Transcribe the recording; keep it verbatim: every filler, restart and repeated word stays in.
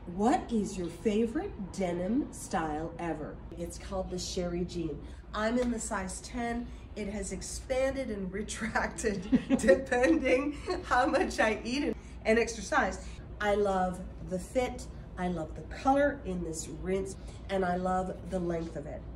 What is your favorite denim style ever? It's called the Sheri Jean. I'm in the size ten. It has expanded and retracted depending how much I eat and exercise. I love the fit, I love the color in this rinse, and I love the length of it.